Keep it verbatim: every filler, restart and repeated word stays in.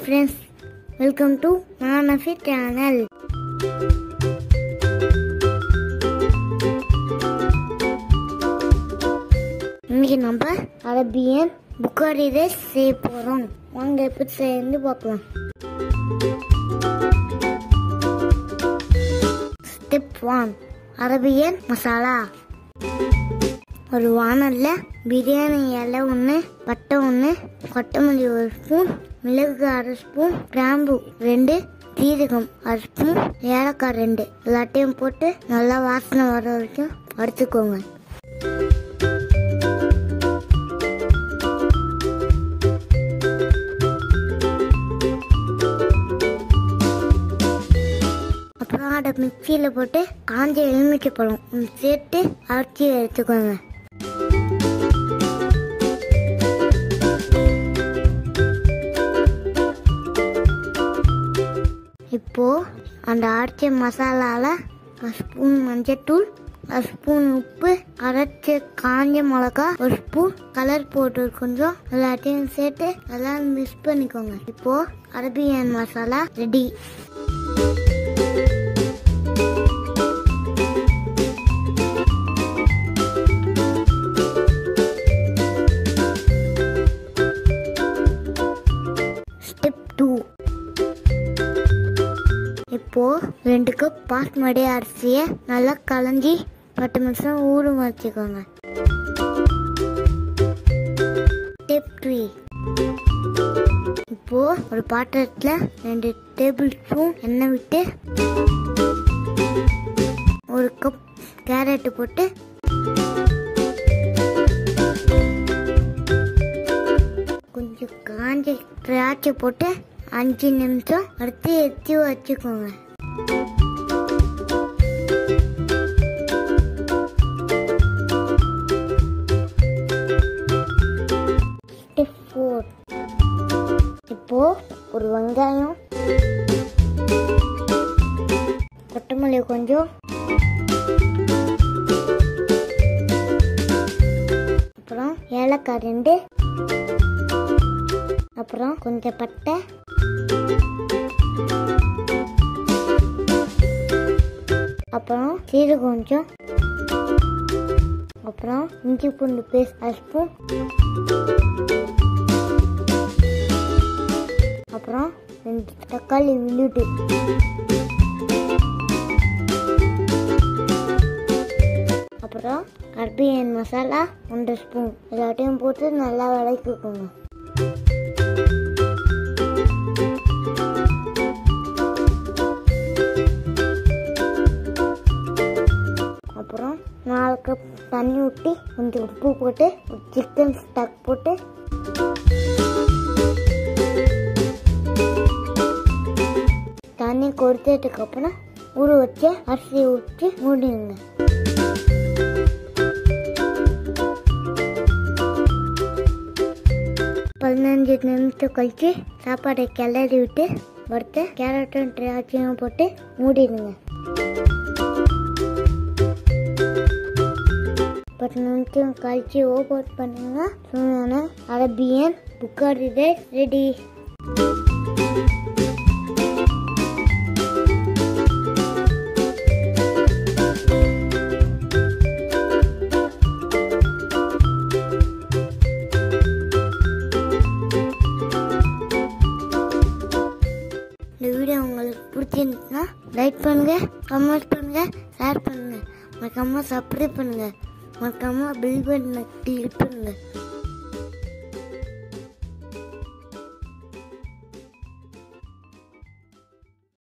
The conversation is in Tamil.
friends, welcome to Naan Nafi channel. இன்னைக்கு நம்ம அரபியன் புகாரி ரைஸ் செய்ய போறோம். வாங்க எப்படி செய்யணும்னு பார்க்கலாம். Step one, Arabian masala. ஒரு வானல்ல பிரியாணி இலை ஒன்று, பட்டை ஒன்று, கொத்தமல்லி ஒரு ஸ்பூன், மிளகு அரை ஸ்பூன், கிராம்பு ரெண்டு, சீரகம் அரை ஸ்பூன், ஏலக்காய் ரெண்டு, எல்லாத்தையும் போட்டு நல்லா வாசனை வர வரைக்கும் வறுத்துக்கோங்க. அப்புறம் அதை மிக்சியில் போட்டு காஞ்ச எலுமிச்சை பழம் சேர்த்து அரைச்சி எடுத்துக்கோங்க. இப்போ அந்த அரைச்ச மசாலால ஒரு ஸ்பூன் மஞ்சத்தூள், ஒரு ஸ்பூன் உப்பு, அரைச்ச காஞ்ச மிளகா, ஒரு ஸ்பூன் கலர் போட்டு கொஞ்சம் எல்லாத்தையும் சேர்த்து எல்லாம் மிக்ஸ் பண்ணிக்கோங்க. இப்போ Arabian masala ready. Step two, இப்போ ரெண்டு கப் பாஸ்மதி அரிசியை நல்லா கலஞ்சி பத்து நிமிஷம் ஊற வச்சுக்கோங்க. ஸ்டெப் த்ரீ, இப்போ ஒரு பாத்திரத்தில் ரெண்டு டேபிள் ஸ்பூன் எண்ணெய் விட்டு ஒரு கப் கேரட் போட்டு கொஞ்சம் காஞ்ச திராட்சை போட்டு அஞ்சு நிமிஷம் அடுத்து எடுத்து வச்சுக்கோங்க. ஸ்டெப் ஃபோர், இப்போ ஒரு வெங்காயம், கொத்தமல்லி கொஞ்சம், அப்புறம் ஏலக்காய் ரெண்டு, அப்புறம் கொஞ்சம் பட்டை, அப்புறம் சீரகம் கொஞ்சம், அப்புறம் இஞ்சி பூண்டு பேஸ்ட் அரை ஸ்பூன், அப்புறம் ரெண்டு தக்காளி விழுது, அப்புறம் அரபியன் மசாலா ஒன்றரை ஸ்பூன் எல்லாத்தையும் போட்டு நல்லா வதக்கிக்கோங்க. அப்புறம் நாலு கப் தண்ணி ஊற்றி கொஞ்சம் உப்பு போட்டு சிக்கன் ஸ்டாக் போட்டு தண்ணி கொதிச்சதுக்கு அப்புறம் ஊற வச்சு அரிசி ஊற்றி மூடிடுங்க. பதினஞ்சு நிமிஷம் கழிச்சு சாப்பாடை கிளறி விட்டு வறுத்த கேரட்டும் திராட்சையும் போட்டு மூடிடுங்க. பத்து நிமிஷம் கழிச்சு ஓபன் பண்ணுங்க. சுவையான அரபியன் புகாரி ரைஸ் ரெடி. இந்த வீடியோ உங்களுக்கு பிடிச்சிருந்துச்சுன்னா லைக் பண்ணுங்க, கமெண்ட் பண்ணுங்க, ஷேர் பண்ணுங்க, மறக்காம சப்ஸ்கிரைப் பண்ணுங்க, மறக்காம பெல் பட்டனை கிளிக் பண்ணுங்க.